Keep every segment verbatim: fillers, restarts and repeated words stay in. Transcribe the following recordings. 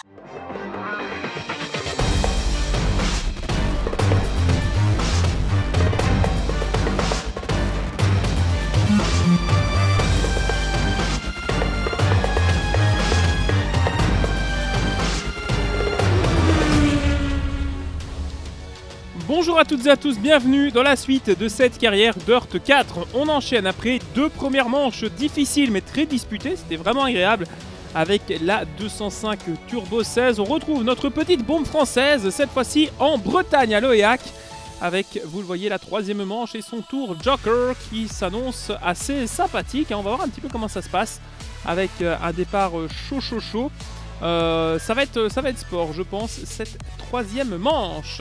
Bonjour à toutes et à tous, bienvenue dans la suite de cette carrière Dirt quatre. On enchaîne après deux premières manches difficiles mais très disputées, c'était vraiment agréable. Avec la deux cent cinq Turbo seize, on retrouve notre petite bombe française, cette fois-ci en Bretagne à Loéac. Avec, vous le voyez, la troisième manche et son tour Joker qui s'annonce assez sympathique. On va voir un petit peu comment ça se passe avec un départ chaud chaud chaud. Euh, ça, va être, ça va être sport, je pense, cette troisième manche.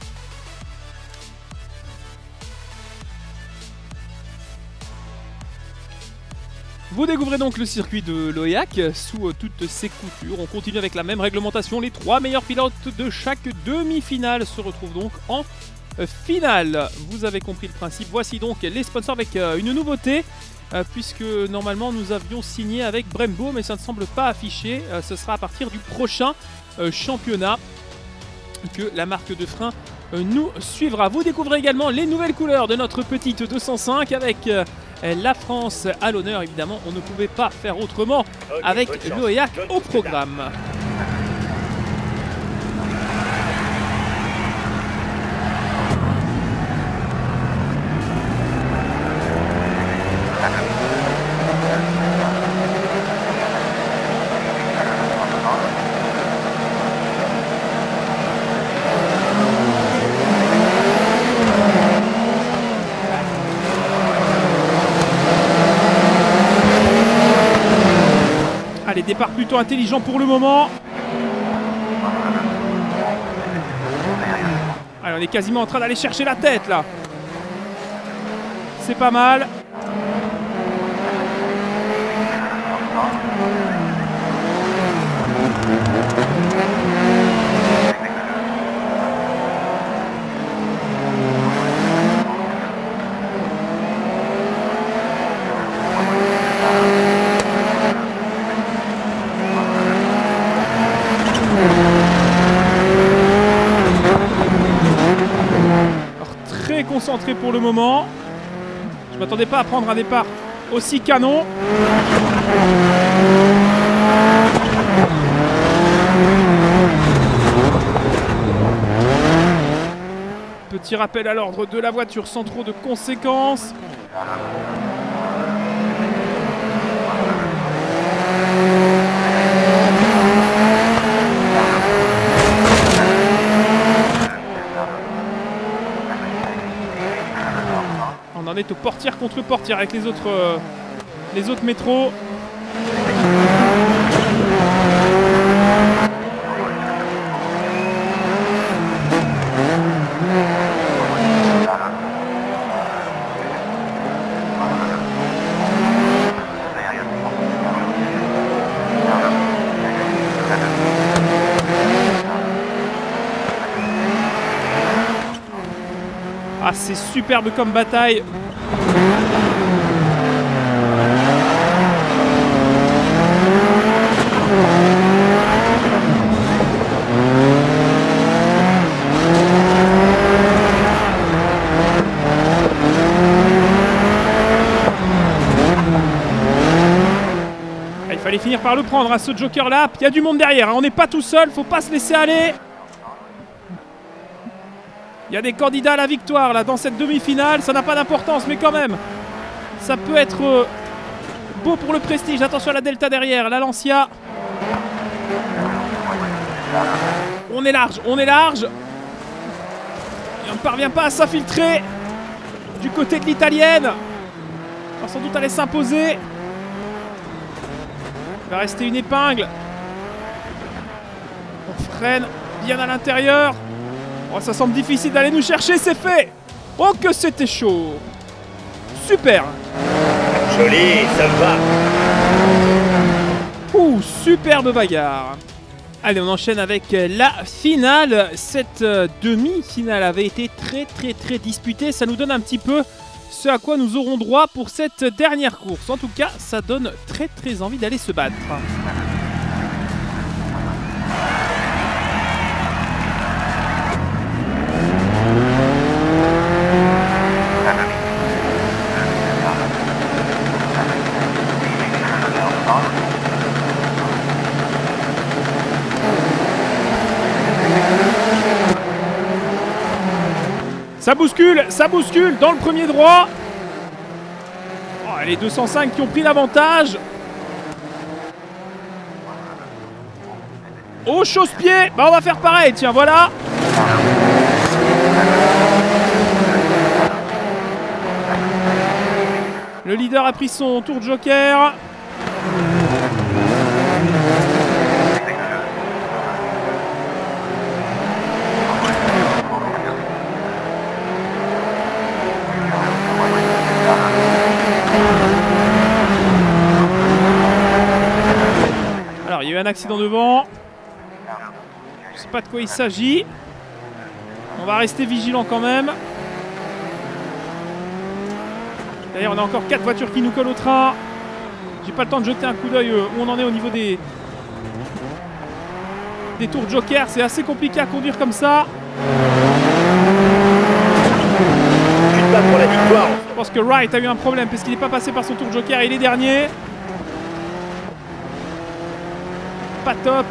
Vous découvrez donc le circuit de Loéac sous toutes ses coutures. On continue avec la même réglementation. Les trois meilleurs pilotes de chaque demi-finale se retrouvent donc en finale. Vous avez compris le principe. Voici donc les sponsors avec une nouveauté. Puisque normalement nous avions signé avec Brembo, mais ça ne semble pas affiché. Ce sera à partir du prochain championnat que la marque de frein nous suivra. Vous découvrez également les nouvelles couleurs de notre petite deux cent cinq avec la France à l'honneur. Évidemment, on ne pouvait pas faire autrement avec Loéac au programme. Allez, départ plutôt intelligent pour le moment. Allez, on est quasiment en train d'aller chercher la tête là. C'est pas mal. Concentré pour le moment. Je m'attendais pas à prendre un départ aussi canon. Petit rappel à l'ordre de la voiture sans trop de conséquences. On en est au portière contre portière avec les autres, euh, les autres métros. Ah, c'est superbe comme bataille. Il fallait finir par le prendre à ce Joker là. Il y a du monde derrière, hein. On n'est pas tout seul, faut pas se laisser aller. Il y a des candidats à la victoire là dans cette demi-finale, ça n'a pas d'importance mais quand même ça peut être euh, beau pour le prestige. Attention à la Delta derrière, la Lancia. On est large, on est large. Et on ne parvient pas à s'infiltrer du côté de l'italienne. On va sans doute aller s'imposer. Il va rester une épingle. On freine bien à l'intérieur. Oh, ça semble difficile d'aller nous chercher, c'est fait. Oh que c'était chaud. Super. Joli, ça va. Ouh, superbe bagarre. Allez, on enchaîne avec la finale. Cette euh, demi-finale avait été très très très disputée. Ça nous donne un petit peu ce à quoi nous aurons droit pour cette dernière course. En tout cas, ça donne très très envie d'aller se battre. Ça bouscule, ça bouscule dans le premier droit. Oh, les deux cent cinq qui ont pris l'avantage. Au chausse-pied, bah on va faire pareil, tiens, voilà. Le leader a pris son tour de joker. Alors, il y a eu un accident devant. Je sais pas de quoi il s'agit. On va rester vigilant quand même. D'ailleurs, on a encore quatre voitures qui nous collent au train. J'ai pas le temps de jeter un coup d'œil où on en est au niveau des des tours joker. C'est assez compliqué à conduire comme ça. Tu te bats pour la victoire. Je pense que Wright a eu un problème parce qu'il n'est pas passé par son tour joker et il est dernier. Pas top.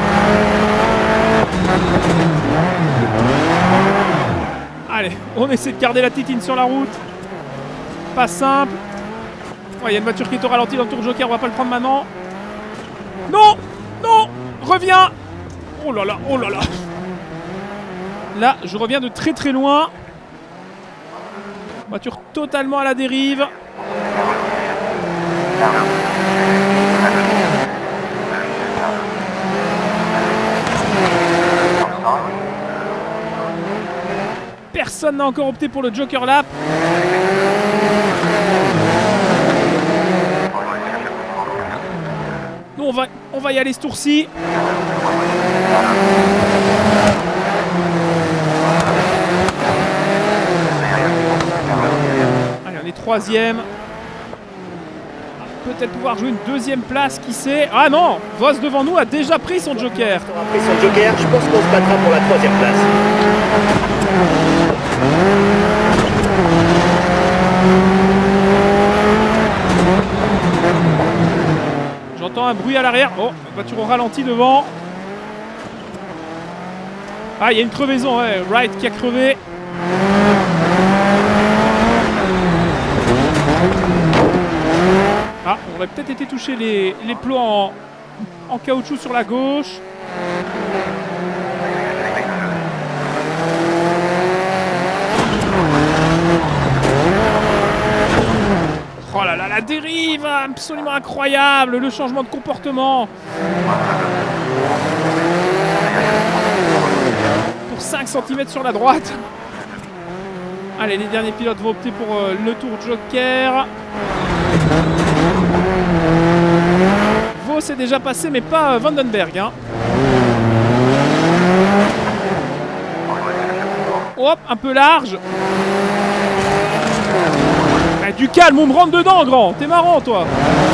Allez, on essaie de garder la titine sur la route. Pas simple. Il ouais, y a une voiture qui est au ralenti dans le tour joker, on va pas le prendre maintenant. Non, non, reviens. Oh là là, oh là là. Là, je reviens de très très loin. Voiture totalement à la dérive. Personne n'a encore opté pour le Joker Lap. Nous, on va, on va y aller ce tour-ci. Allez, on est troisième. Peut-être pouvoir jouer une deuxième place, qui sait. Ah non, Vos devant nous a déjà pris son Joker. On a pris son Joker, je pense qu'on se battra pour la troisième place. J'entends un bruit à l'arrière. Oh, voiture au ralenti devant. Ah, il y a une crevaison, ouais. Wright qui a crevé. Ah, on aurait peut-être été touché les, les plots en, en caoutchouc sur la gauche. Oh là là, la dérive absolument incroyable, le changement de comportement. Pour cinq centimètres sur la droite. Allez, les derniers pilotes vont opter pour euh, le tour Joker. Vos est déjà passé, mais pas euh, Vandenberg. Hein. Hop, un peu large. Ah, du calme, on me rentre dedans, grand. T'es marrant, toi.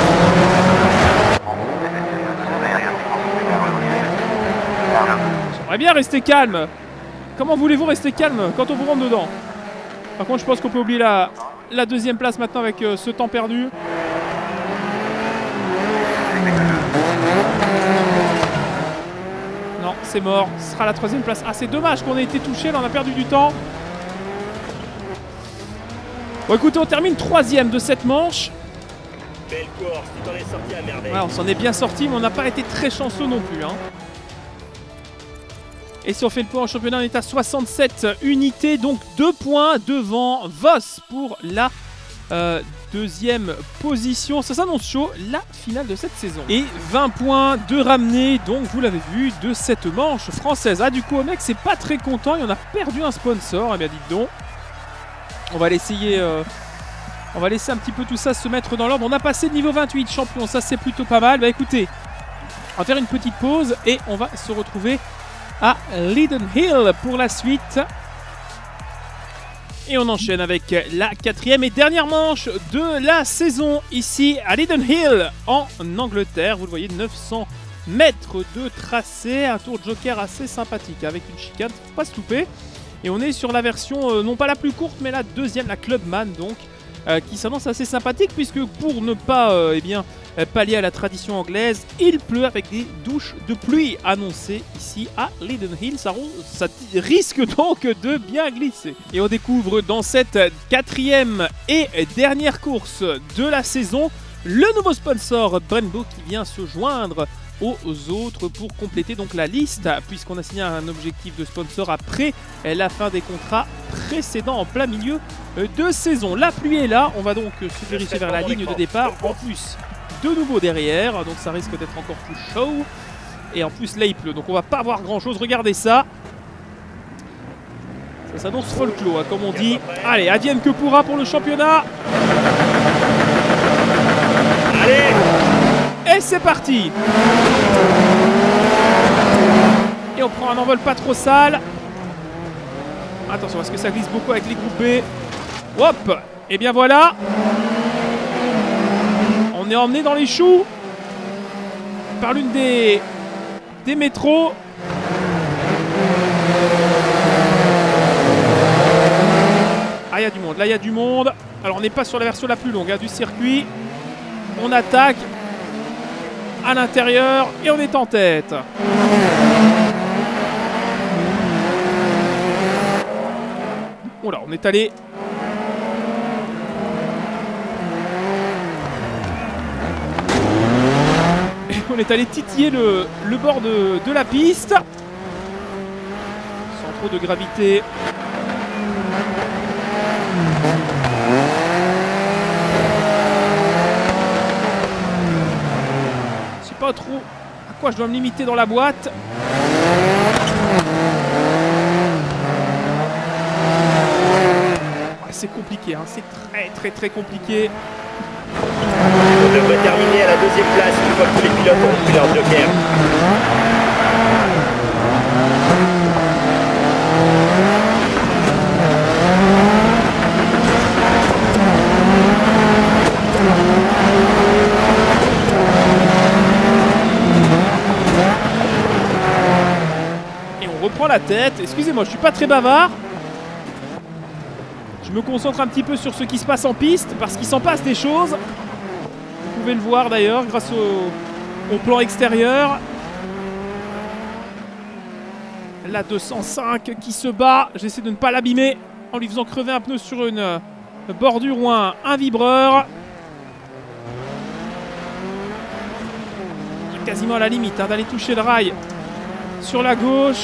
J'aimerais bien rester calme. Comment voulez-vous rester calme quand on vous rentre dedans? Par contre, je pense qu'on peut oublier la, la deuxième place maintenant avec euh, ce temps perdu. Non, c'est mort. Ce sera la troisième place. Ah, c'est dommage qu'on ait été touché. Là, on a perdu du temps. Bon, écoutez, on termine troisième de cette manche. Belle course, tu t'en es sorti à merveille. Ouais, on s'en est bien sorti, mais on n'a pas été très chanceux non plus. Hein. Et si on fait le point en championnat, on est à soixante-sept unités, donc deux points devant Vos pour la euh, deuxième position. Ça s'annonce chaud, la finale de cette saison. Et vingt points de ramener, donc vous l'avez vu, de cette manche française. Ah, du coup, Omex, c'est pas très content, il en a perdu un sponsor, eh bien dites donc. On va l'essayer... Euh, on va laisser un petit peu tout ça se mettre dans l'ordre. On a passé le niveau vingt-huit, champion, ça c'est plutôt pas mal. Bah écoutez, on va faire une petite pause et on va se retrouver à Leiden Hill pour la suite. Et on enchaîne avec la quatrième et dernière manche de la saison ici à Leiden Hill en Angleterre. Vous le voyez, neuf cents mètres de tracé, un tour de joker assez sympathique avec une chicane, faut pas se louper. Et on est sur la version, euh, non pas la plus courte, mais la deuxième, la Clubman donc. euh, qui s'annonce assez sympathique puisque pour ne pas euh, eh bien, pallier à la tradition anglaise, il pleut avec des douches de pluie annoncées ici à Leiden Hill. Ça, ça risque donc de bien glisser. Et on découvre dans cette quatrième et dernière course de la saison le nouveau sponsor Brembo qui vient se joindre aux autres pour compléter donc la liste, puisqu'on a signé un objectif de sponsor après la fin des contrats précédents en plein milieu de saison. La pluie est là, on va donc se diriger vers la ligne de départ. En plus, de nouveau derrière, donc ça risque d'être encore plus chaud. Et en plus là il pleut, donc on va pas voir grand chose. Regardez ça. Ça s'annonce folklore, hein, comme on dit. Allez, advienne que pourra pour le championnat. Allez! Et c'est parti. Et on prend un envol pas trop sale. Attention, parce que ça glisse beaucoup avec les groupés. Hop! Et bien voilà. On est emmené dans les choux par l'une des, des métros. Ah, il y a du monde. Là, il y a du monde. Alors, on n'est pas sur la version la plus longue hein, du circuit. On attaque à l'intérieur et on est en tête. Oula, on est allé. On est allé titiller le, le bord de, de la piste. Sans trop de gravité. Je sais pas trop à quoi je dois me limiter dans la boîte. Ouais, c'est compliqué, hein. C'est très très très compliqué. On devrait terminer à la deuxième place une fois que tous les pilotes ont pris leur joker. Et on reprend la tête. Excusez-moi, je suis pas très bavard. Je me concentre un petit peu sur ce qui se passe en piste parce qu'il s'en passe des choses. Vous pouvez le voir d'ailleurs grâce au, au plan extérieur. La deux cent cinq qui se bat. J'essaie de ne pas l'abîmer en lui faisant crever un pneu sur une bordure ou un, un vibreur. Quasiment à la limite hein, d'aller toucher le rail sur la gauche.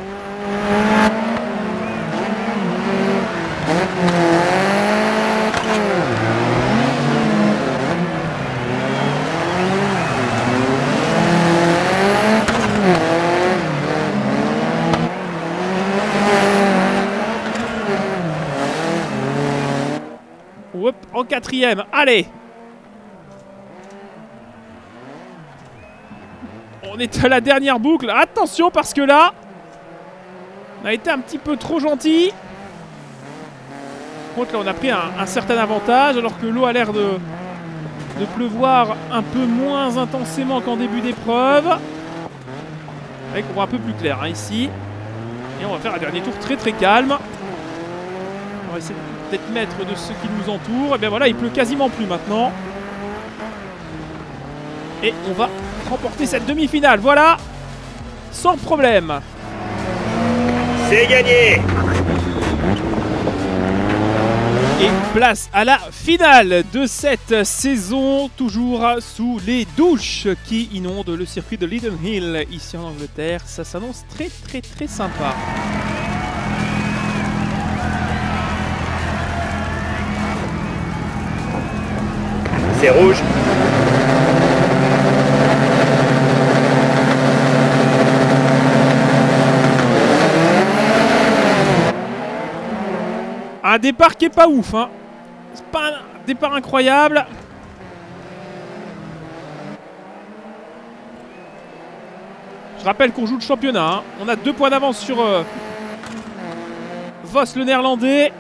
Hop, en quatrième, allez. On est à la dernière boucle. Attention parce que là, on a été un petit peu trop gentil. Par contre là on a pris un, un certain avantage alors que l'eau a l'air de, de pleuvoir un peu moins intensément qu'en début d'épreuve. Avec on voit un peu plus clair hein, ici. Et on va faire un dernier tour très très calme. On va essayer d'être maître de ce qui nous entoure. Et bien voilà, il pleut quasiment plus maintenant. Et on va remporter cette demi-finale. Voilà, sans problème. C'est gagné. Et place à la finale de cette saison, toujours sous les douches qui inondent le circuit de Leiden Hill ici en Angleterre. Ça s'annonce très très très sympa. C'est rouge. Un départ qui est pas ouf, hein. C'est pas un départ incroyable. Je rappelle qu'on joue le championnat, hein. On a deux points d'avance sur euh, Voss le néerlandais.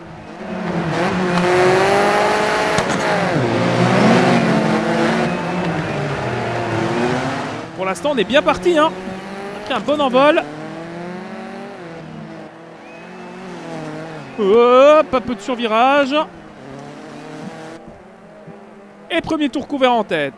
Pour l'instant on est bien parti hein. On a pris un bon envol. Hop, un peu de survirage. Et premier tour couvert en tête.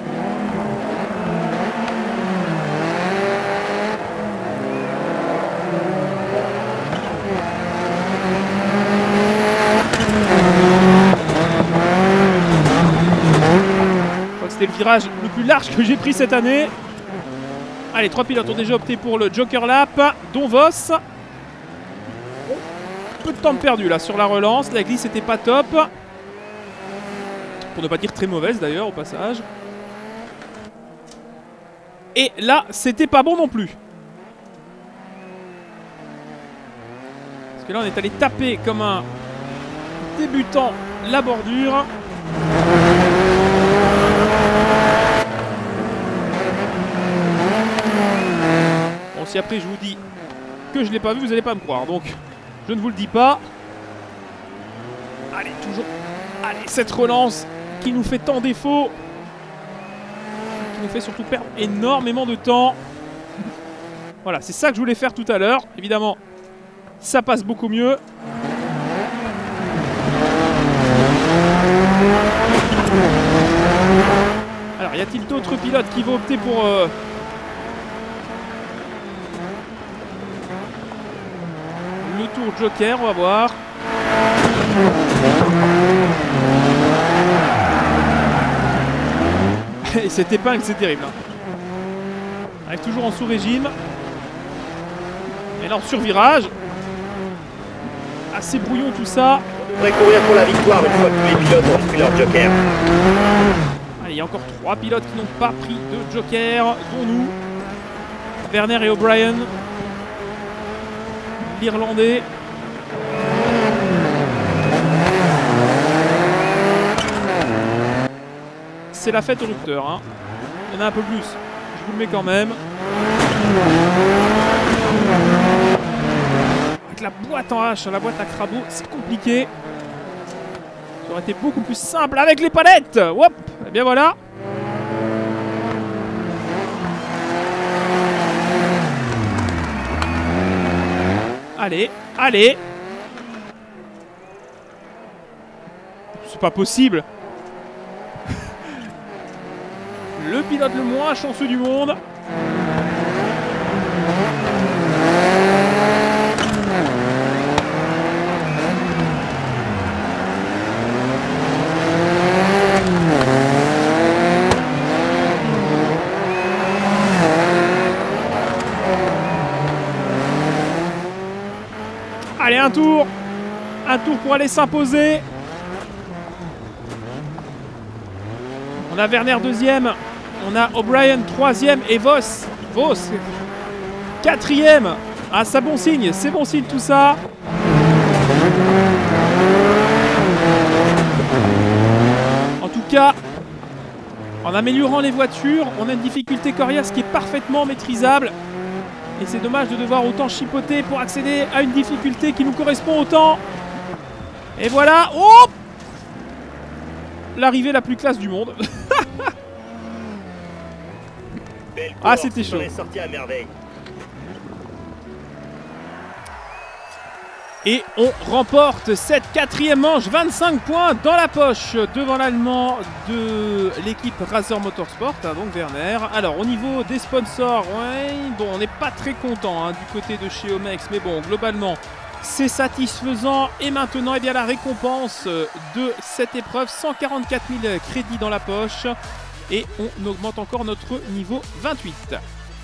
Je crois que c'était le virage le plus large que j'ai pris cette année. Allez, trois pilotes ont déjà opté pour le Joker Lap, dont Voss. Peu de temps de perdu là sur la relance. La glisse n'était pas top. Pour ne pas dire très mauvaise d'ailleurs au passage. Et là, c'était pas bon non plus. Parce que là, on est allé taper comme un débutant la bordure. Bon, si après je vous dis que je l'ai pas vu, vous n'allez pas me croire. Donc, je ne vous le dis pas. Allez, toujours. Allez, cette relance qui nous fait tant défaut. Qui nous fait surtout perdre énormément de temps. Voilà, c'est ça que je voulais faire tout à l'heure. Évidemment, ça passe beaucoup mieux. Alors, y a-t-il d'autres pilotes qui vont opter pour... Euh, le tour Joker, on va voir. Et cette épingle, c'est terrible. Hein. On arrive toujours en sous-régime. Et là, en survirage. Assez brouillon tout ça. On devrait courir pour la victoire une fois que tous les pilotes ont pris leur Joker. Allez, il y a encore trois pilotes qui n'ont pas pris de Joker, dont nous. Werner et O'Brien. L'Irlandais. C'est la fête au rupteur. Hein. Il y en a un peu plus. Je vous le mets quand même. Avec la boîte en H, la boîte à crabeau, c'est compliqué. Ça aurait été beaucoup plus simple avec les palettes. Hop, et bien voilà. Allez, allez. C'est pas possible. Le pilote le moins chanceux du monde. Allez, un tour. Un tour pour aller s'imposer. On a Werner deuxième. On a O'Brien troisième et Voss. Voss quatrième. Ah, ça bon signe. C'est bon signe tout ça. En tout cas, en améliorant les voitures, on a une difficulté coriace qui est parfaitement maîtrisable. Et c'est dommage de devoir autant chipoter pour accéder à une difficulté qui nous correspond autant. Et voilà. Oh, l'arrivée la plus classe du monde. Ah, c'était chaud. À merveille. Et on remporte cette quatrième manche, vingt-cinq points dans la poche devant l'Allemand de l'équipe Razer Motorsport, hein, donc Werner. Alors au niveau des sponsors, ouais, bon, on n'est pas très content hein, du côté de chez Omex, mais bon, globalement, c'est satisfaisant. Et maintenant, eh bien, la récompense de cette épreuve, cent quarante-quatre mille crédits dans la poche. Et on augmente encore notre niveau vingt-huit.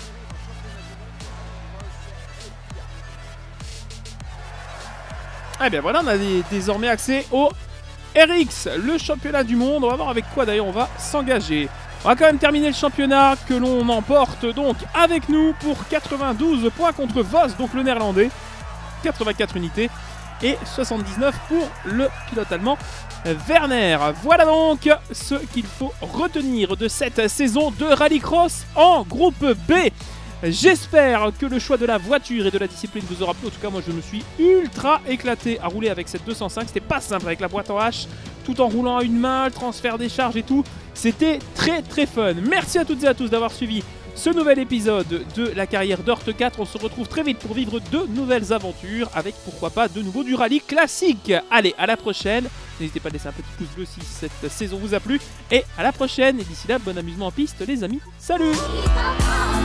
Eh bien voilà, on a des, désormais accès au R X, le championnat du monde. On va voir avec quoi d'ailleurs on va s'engager. On va quand même terminer le championnat que l'on emporte donc avec nous pour quatre-vingt-douze points contre Voss, donc le néerlandais. quatre-vingt-quatre unités et soixante-dix-neuf pour le pilote allemand Werner. Voilà donc ce qu'il faut retenir de cette saison de Rallycross en groupe B. J'espère que le choix de la voiture et de la discipline vous aura plu. En tout cas, moi, je me suis ultra éclaté à rouler avec cette deux cent cinq. C'était pas simple avec la boîte en H, tout en roulant à une main, le transfert des charges et tout. C'était très très fun. Merci à toutes et à tous d'avoir suivi ce nouvel épisode de la carrière d'Ort quatre. On se retrouve très vite pour vivre de nouvelles aventures avec, pourquoi pas, de nouveau du rallye classique. Allez, à la prochaine N'hésitez pas à laisser un petit pouce bleu si cette saison vous a plu. Et à la prochaine. Et d'ici là, bon amusement en piste les amis. Salut!